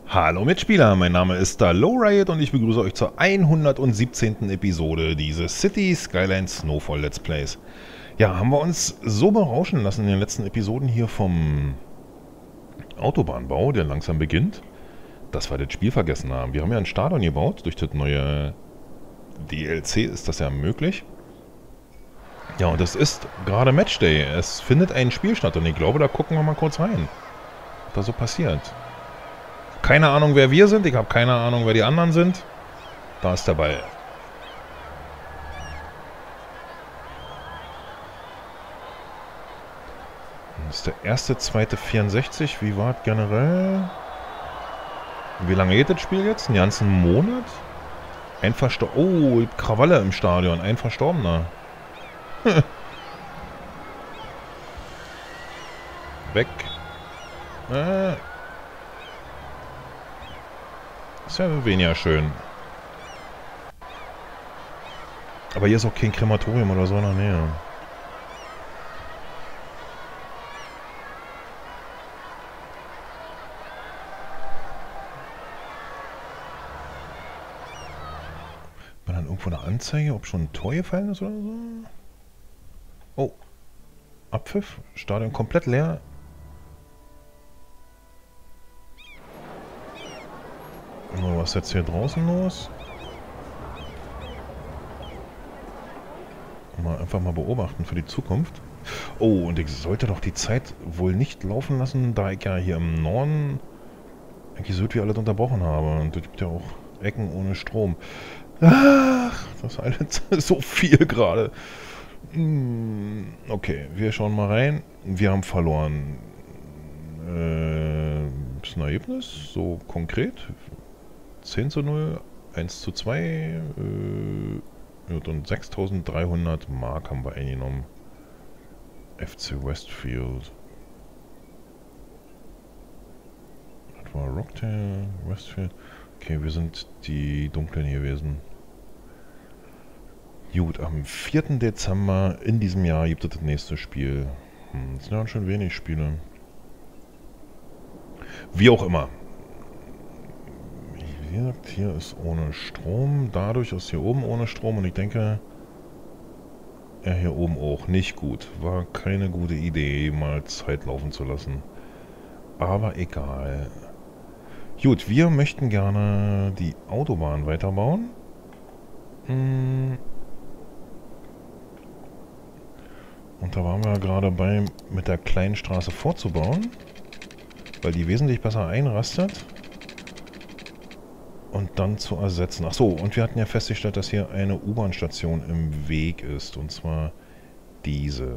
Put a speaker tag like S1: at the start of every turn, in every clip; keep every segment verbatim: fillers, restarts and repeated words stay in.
S1: Hallo Mitspieler, mein Name ist da Lowriot und ich begrüße euch zur hundertsiebzehnten Episode dieses City Skylines Snowfall Let's Plays. Ja, haben wir uns so berauschen lassen in den letzten Episoden hier vom Autobahnbau, der langsam beginnt, dass wir das Spiel vergessen haben. Wir haben ja ein Stadion gebaut, durch das neue D L C ist das ja möglich. Ja, und es ist gerade Matchday, es findet ein Spiel statt und ich glaube, da gucken wir mal kurz rein, was da so passiert. Keine Ahnung, wer wir sind. Ich habe keine Ahnung, wer die anderen sind. Da ist der Ball. Das ist der erste, zweite, vierundsechzig. Wie war es generell? Wie lange geht das Spiel jetzt? Einen ganzen Monat? Ein Verstorbener. Oh, Krawalle im Stadion. Ein Verstorbener. Weg. Äh. Ist ja weniger schön. Aber hier ist auch kein Krematorium oder so in der Nähe. War dann irgendwo eine Anzeige, ob schon ein Tor gefallen ist oder so? Oh. Abpfiff. Stadion komplett leer. Was ist jetzt hier draußen los? Mal einfach mal beobachten für die Zukunft. Oh, und ich sollte doch die Zeit wohl nicht laufen lassen, da ich ja hier im Norden eigentlich so wie alles unterbrochen habe. Und es gibt ja auch Ecken ohne Strom. Ach, das ist alles so viel gerade. Okay, wir schauen mal rein. Wir haben verloren. Äh, ist ein Ergebnis, so konkret. zehn zu null, eins zu zwei äh, und sechstausenddreihundert Mark haben wir eingenommen. F C Westfield. Das war Rocktail, Westfield. Okay, wir sind die Dunklen gewesen. Gut, am vierten Dezember in diesem Jahr gibt es das nächste Spiel. Hm, das sind ja schon wenig Spiele. Wie auch immer. Wie gesagt, hier ist ohne Strom. Dadurch ist hier oben ohne Strom. Und ich denke, ja, hier oben auch nicht gut. War keine gute Idee, mal Zeit laufen zu lassen. Aber egal. Gut, wir möchten gerne die Autobahn weiterbauen. Hm. Und da waren wir gerade bei, mit der kleinen Straße vorzubauen. Weil die wesentlich besser einrastet. Und dann zu ersetzen. Achso, und wir hatten ja festgestellt, dass hier eine U-Bahn-Station im Weg ist. Und zwar diese.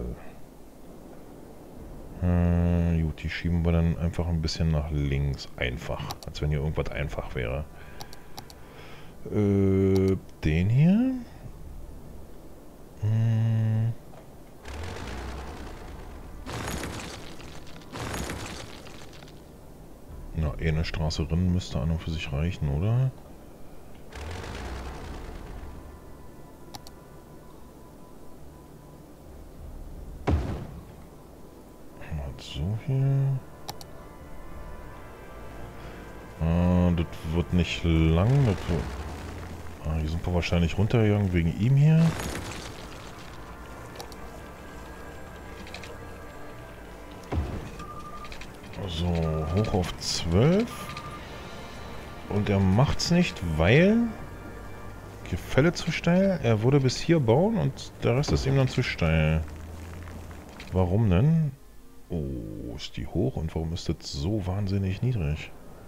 S1: Äh, gut, die schieben wir dann einfach ein bisschen nach links. Einfach. Als wenn hier irgendwas einfach wäre. Äh, den hier. Hm. Na, eh eine Straße drin müsste an und für sich reichen, oder? Mal so hier. Ah, das wird nicht lang. Das wird ah, hier sind wir wahrscheinlich runtergegangen wegen ihm hier. So, hoch auf zwölf. Und er macht's nicht, weil Gefälle zu steil. Er würde bis hier bauen und der Rest ist ihm dann zu steil. Warum denn? Oh, ist die hoch und warum ist das so wahnsinnig niedrig?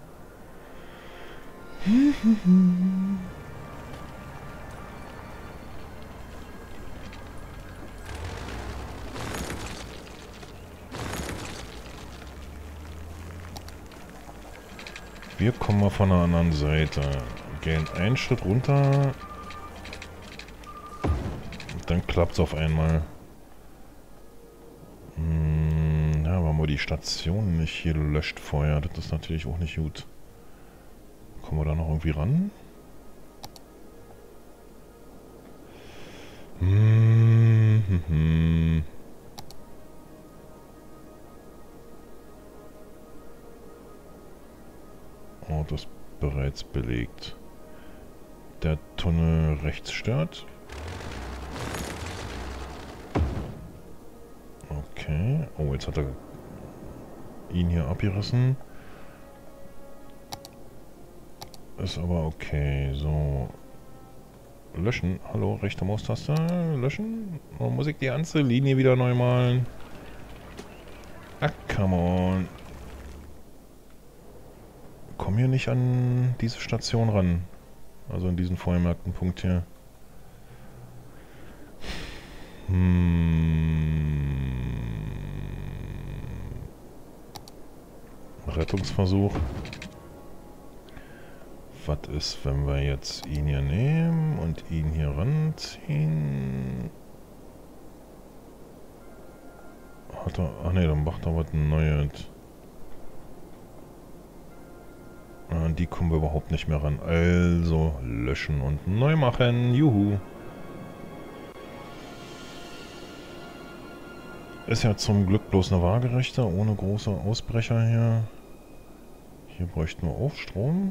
S1: Wir kommen mal von der anderen Seite. Gehen einen Schritt runter. Dann klappt es auf einmal. Hm, ja, aber mal die Station nicht hier löscht vorher. Das ist natürlich auch nicht gut. Kommen wir da noch irgendwie ran? Hm, hm, hm. Ort ist bereits belegt. Der Tunnel rechts stört. Okay. Oh, jetzt hat er ihn hier abgerissen. Ist aber okay. So. Löschen. Hallo, rechte Maustaste. Löschen. Oh, muss ich die ganze Linie wieder neu malen? Ah, come on. Komm hier nicht an diese Station ran. Also an diesen vorgemerkten Punkt hier. Hm. Rettungsversuch. Was ist, wenn wir jetzt ihn hier nehmen und ihn hier ranziehen? Hat er... Ach ne, dann macht er was Neues. An die kommen wir überhaupt nicht mehr ran. Also löschen und neu machen. Juhu. Ist ja zum Glück bloß eine waagerechte, ohne große Ausbrecher hier. Hier bräuchten wir auch Strom.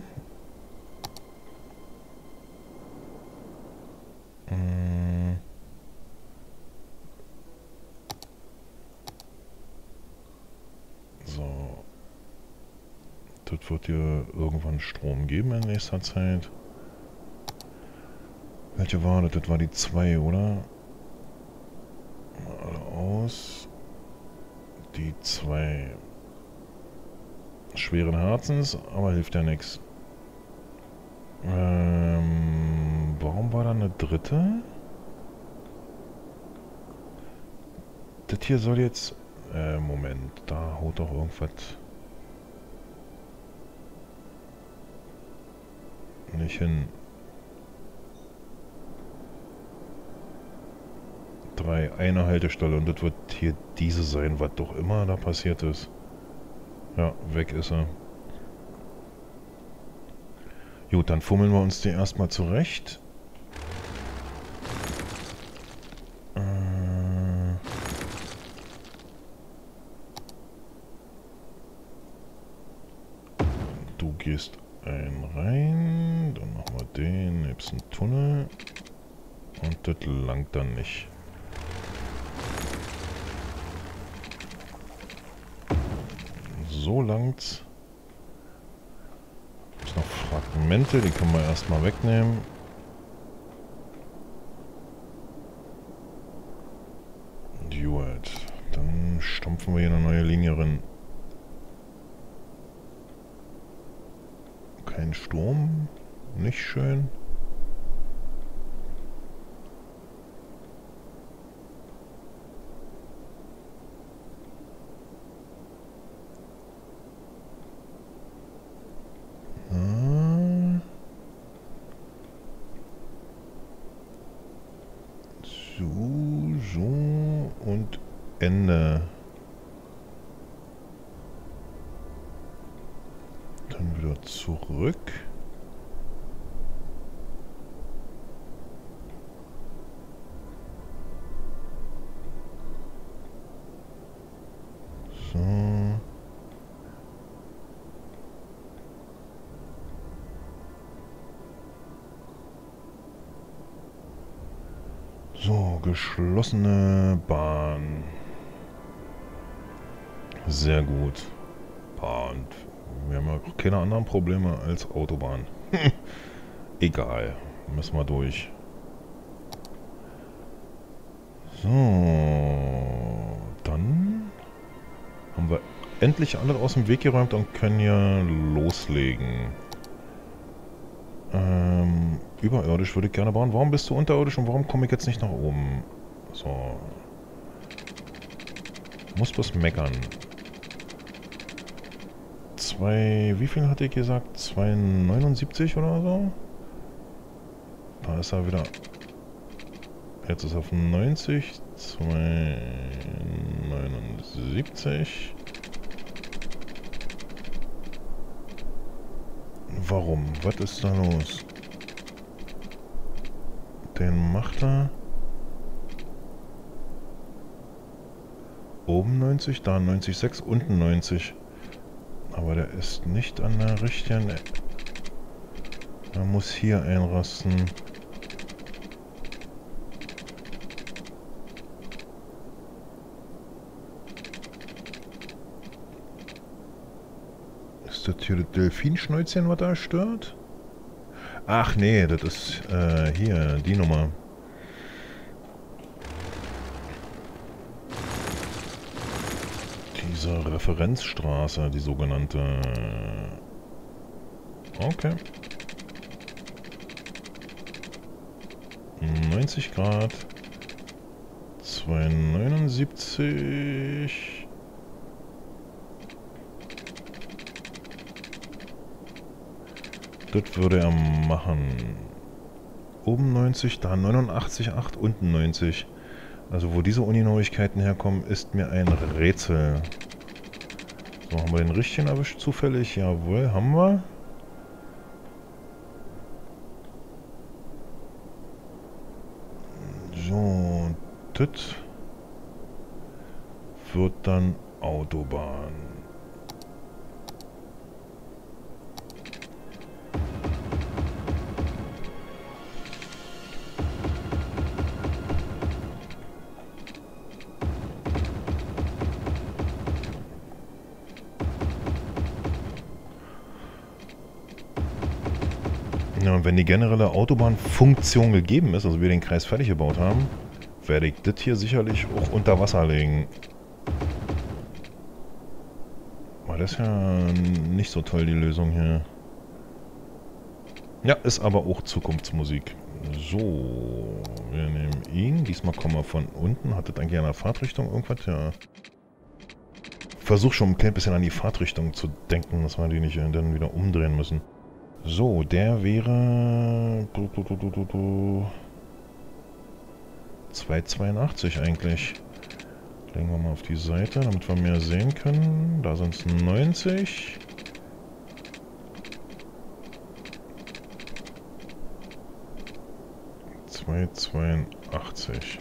S1: Hm. So. Das wird hier irgendwann Strom geben in nächster Zeit. Welche war das? Das war die zwei, oder? Mal alle aus. Die zwei. Schweren Herzens, aber hilft ja nichts. Ähm, warum war da eine dritte? Das hier soll jetzt... Äh, Moment, da haut doch irgendwas... nicht hin. Drei, eine Haltestelle und das wird hier diese sein, was doch immer da passiert ist. Ja, weg ist er. Gut, dann fummeln wir uns die erstmal zurecht. Äh du gehst ein rein, dann machen wir den, nebst einen Tunnel und das langt dann nicht. So langt's. Jetzt noch Fragmente, die können wir erstmal wegnehmen. Gut, dann stampfen wir hier eine neue Linie rein. Kein Sturm, nicht schön. Hm. So, so und Ende. Dann wieder zurück. So. So, geschlossene Bahn. Sehr gut. Bahn. Wir haben ja keine anderen Probleme als Autobahn. Egal. Müssen wir durch. So. Dann haben wir endlich alles aus dem Weg geräumt und können hier loslegen. Ähm, überirdisch würde ich gerne bauen. Warum bist du unterirdisch und warum komme ich jetzt nicht nach oben? So. Muss bloß meckern. Zwei, wie viel hatte ich gesagt? zwei neunundsiebzig oder so? Da ist er wieder. Jetzt ist er auf neunzig. zwei neunundsiebzig. Warum? Was ist da los? Den macht er. Oben neunzig, da neunzig Komma sechs, unten neunzig. Aber der ist nicht an der richtigen Man muss hier einrasten. Ist das hier das Delfinschnäuzchen, was da stört? Ach nee, das ist äh, hier die Nummer. Diese Referenzstraße, die sogenannte. Okay. neunzig Grad. zweihundertneunundsiebzig. Das würde er machen. Oben neunzig, da neunundachtzig Komma acht, unten neunzig. Also wo diese Ungenauigkeiten herkommen, ist mir ein Rätsel. So, haben wir den richtigen erwischt zufällig? Jawohl, haben wir. So, das wird dann Autobahn. Ja, und wenn die generelle Autobahnfunktion gegeben ist, also wir den Kreis fertig gebaut haben, werde ich das hier sicherlich auch unter Wasser legen. Weil das ist ja nicht so toll, die Lösung hier. Ja, ist aber auch Zukunftsmusik. So, wir nehmen ihn. Diesmal kommen wir von unten. Hat das eigentlich an der Fahrtrichtung irgendwas? Ja. Versuch schon ein klein bisschen an die Fahrtrichtung zu denken, dass wir die nicht dann wieder umdrehen müssen. So, der wäre zweihundertzweiundachtzig eigentlich. Legen wir mal auf die Seite, damit wir mehr sehen können. Da sind es neunzig. zweihundertzweiundachtzig.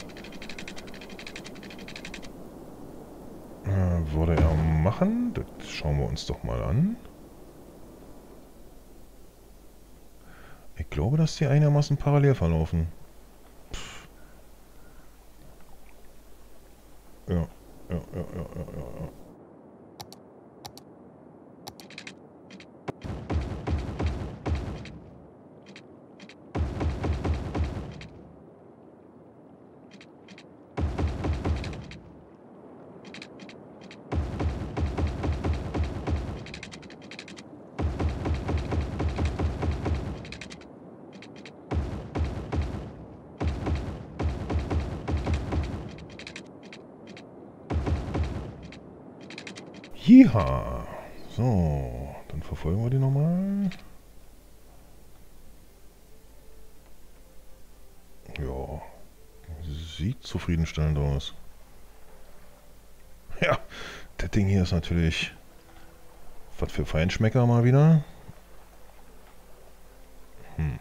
S1: Äh, würde er machen? Das schauen wir uns doch mal an. Ich glaube, dass die einigermaßen parallel verlaufen. Pff. Ja, ja, ja, ja, ja, ja. Jiha! So, dann verfolgen wir die nochmal. Ja, sieht zufriedenstellend aus. Ja, das Ding hier ist natürlich was für Feinschmecker mal wieder. Hm.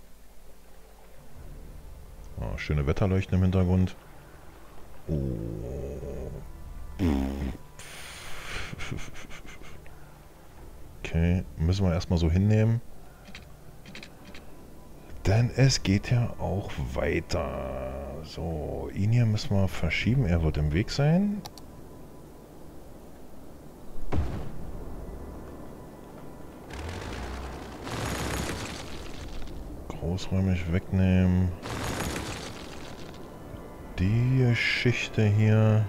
S1: Ah, schöne Wetterleuchten im Hintergrund. Oh. Okay, müssen wir erstmal so hinnehmen. Denn es geht ja auch weiter. So, ihn hier müssen wir verschieben. Er wird im Weg sein. Großräumig wegnehmen. Die Geschichte hier.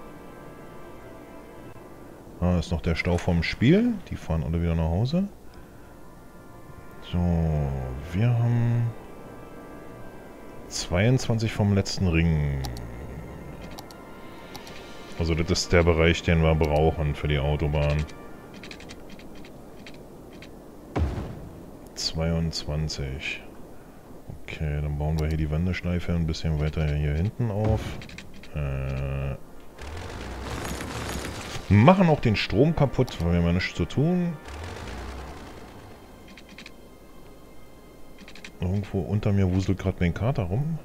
S1: Ah, ist noch der Stau vom Spiel. Die fahren alle wieder nach Hause. So, wir haben zweiundzwanzig vom letzten Ring. Also das ist der Bereich, den wir brauchen für die Autobahn. zweiundzwanzig. Okay, dann bauen wir hier die Wendeschleife ein bisschen weiter hier hinten auf. Äh... Machen auch den Strom kaputt, weil wir haben ja nichts zu tun. Irgendwo unter mir wuselt gerade mein Kater rum.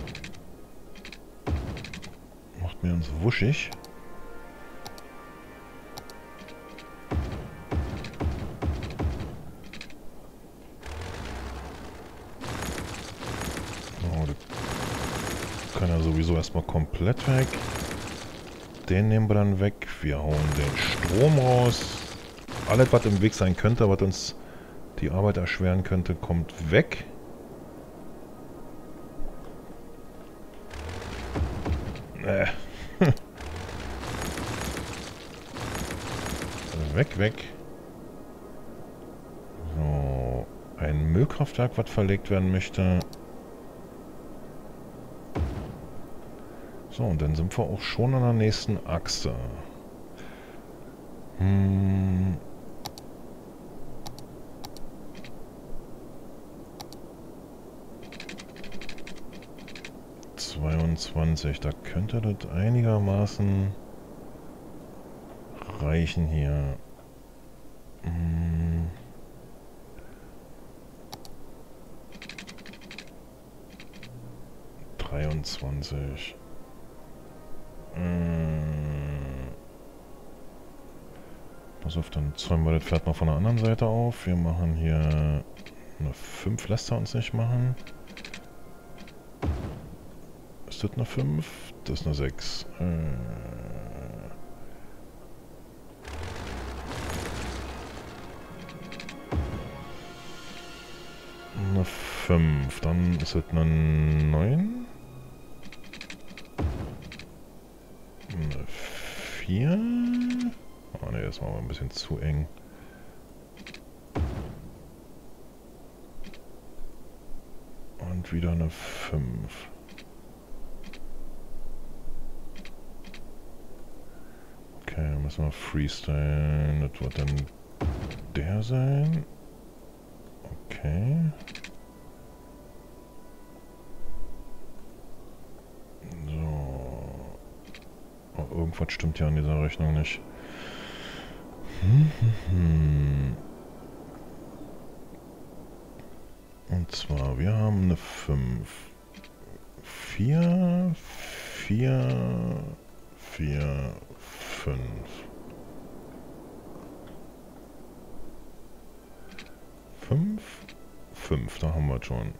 S1: Macht mir uns wuschig. kann ja sowieso erstmal komplett weg. Den nehmen wir dann weg. Wir hauen den Strom raus. Alles, was im Weg sein könnte, was uns die Arbeit erschweren könnte, kommt weg. Äh. weg, weg. So. Ein Müllkraftwerk, was verlegt werden möchte. So, und dann sind wir auch schon an der nächsten Achse. Hm. zweiundzwanzig, da könnte das einigermaßen reichen hier. Hm. dreiundzwanzig. Hm. Pass auf, dann zäumen wir das Pferd mal von der anderen Seite auf. Wir machen hier eine fünf, lässt er uns nicht machen. Ist das eine fünf? Das ist eine sechs. Äh. Eine fünf. Dann ist das eine neun. Eine vier. Oh ne, das war aber ein bisschen zu eng. Und wieder eine fünf. Okay, müssen wir freestylen. Das wird dann der sein. Okay. So. Oh, irgendwas stimmt ja an dieser Rechnung nicht. Hm, hm, hm. Und zwar, wir haben eine fünf. vier, vier, vier, fünf. fünf, fünf, da haben wir schon.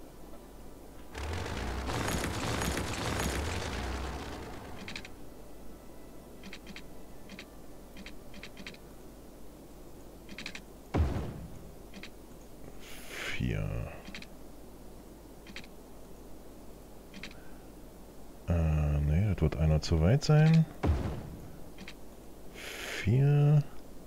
S1: vier. Äh, ne, das wird einer zu weit sein. vier.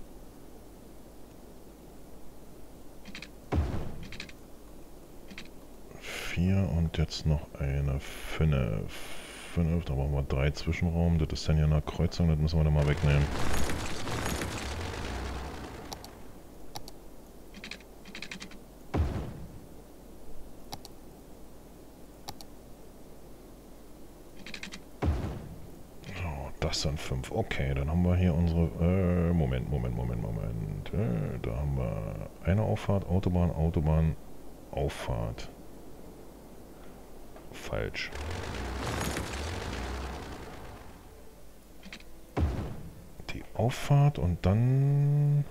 S1: vier und jetzt noch eine fünf. fünf, da brauchen wir drei Zwischenraum. Das ist dann ja eine Kreuzung, das müssen wir dann mal wegnehmen. Das sind fünf. Okay, dann haben wir hier unsere... Äh, Moment, Moment, Moment, Moment. Äh, da haben wir eine Auffahrt, Autobahn, Autobahn, Auffahrt. Falsch. Die Auffahrt und dann...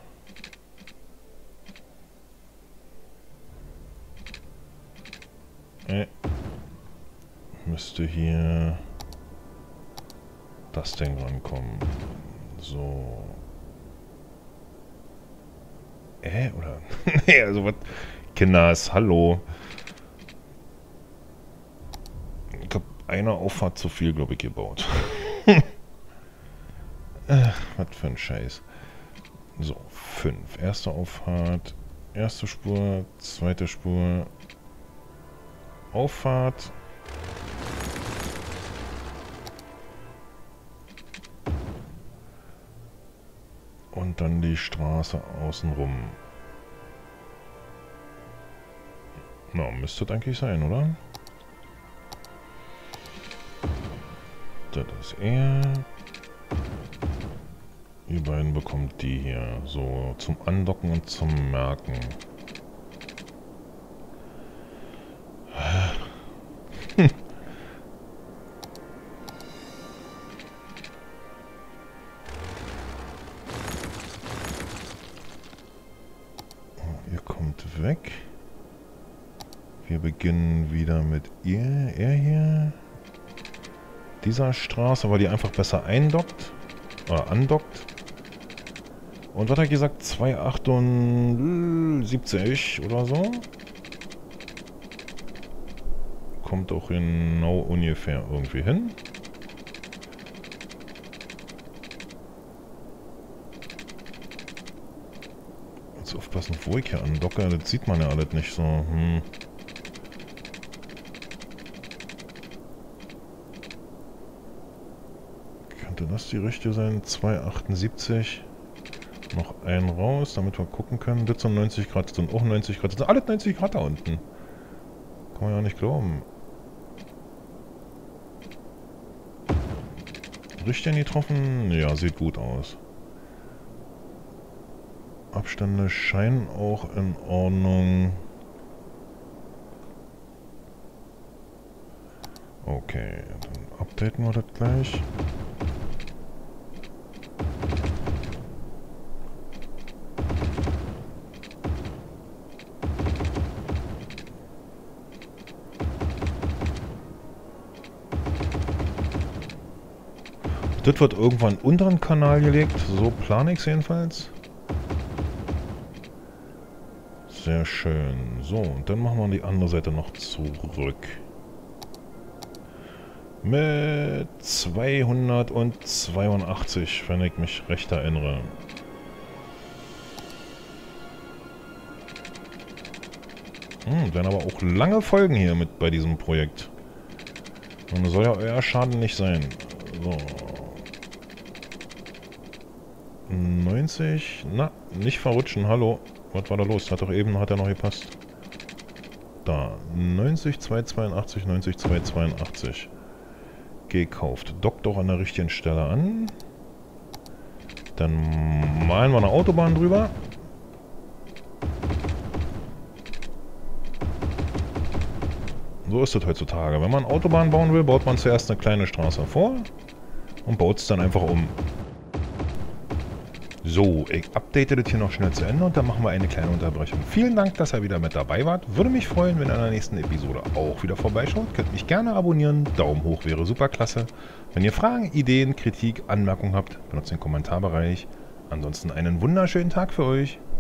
S1: Äh, müsste hier... das Ding rankommen. So. Äh, oder? Nee, also was? Kinders, hallo. Ich hab eine Auffahrt zu viel, glaube ich, gebaut. äh, was für ein Scheiß. So, fünf. Erste Auffahrt, erste Spur, zweite Spur, Auffahrt. Und dann die Straße außenrum. Na, müsste das eigentlich sein, oder? Das ist er. Ihr beiden bekommt die hier. So, zum Andocken und zum Merken. Weg. Wir beginnen wieder mit ihr, er hier. dieser Straße, weil die einfach besser eindockt. Oder andockt. Und was hat er gesagt? zwei Komma achtundsiebzig oder so. Kommt auch genau ungefähr irgendwie hin. Jetzt aufpassen, wo ich hier andocke. Das sieht man ja alles nicht so. Hm. Könnte das die richtige sein? zwei Komma achtundsiebzig. Noch ein raus, damit wir gucken können. Das sind neunzig Grad, das sind auch neunzig Grad. Das sind alle neunzig Grad da unten. Kann man ja nicht glauben. Richtig getroffen? Ja, sieht gut aus. Abstände scheinen auch in Ordnung. Okay, dann updaten wir das gleich. Das wird irgendwann unter den Kanal gelegt, so plane ich es jedenfalls. Sehr schön. So, und dann machen wir die andere Seite noch zurück. Mit zweihundertzweiundachtzig, wenn ich mich recht erinnere. Hm, werden aber auch lange Folgen hier mit bei diesem Projekt. Und das soll ja euer Schaden nicht sein. So. neunzig. Na, nicht verrutschen, hallo. Was war da los? Hat doch eben, hat er noch gepasst. Da. neunzig, zweihundertzweiundachtzig, neunzig, zweihundertzweiundachtzig. Gekauft. Dockt auch an der richtigen Stelle an. Dann malen wir eine Autobahn drüber. So ist es heutzutage. Wenn man Autobahn bauen will, baut man zuerst eine kleine Straße vor und baut es dann einfach um. So, ich update das hier noch schnell zu Ende und dann machen wir eine kleine Unterbrechung. Vielen Dank, dass ihr wieder mit dabei wart. Würde mich freuen, wenn ihr in der nächsten Episode auch wieder vorbeischaut. Könnt mich gerne abonnieren. Daumen hoch wäre super klasse. Wenn ihr Fragen, Ideen, Kritik, Anmerkungen habt, benutzt den Kommentarbereich. Ansonsten einen wunderschönen Tag für euch.